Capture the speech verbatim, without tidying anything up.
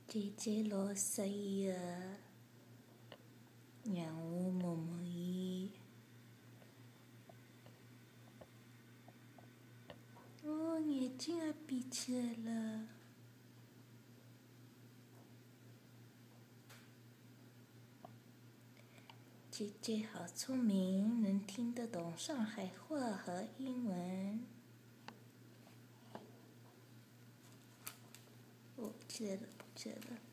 姐姐六岁了，让我摸摸伊。哦，眼睛也闭起来了。姐姐好聪明，能听得懂上海话和英文。哦，起来了，起来了。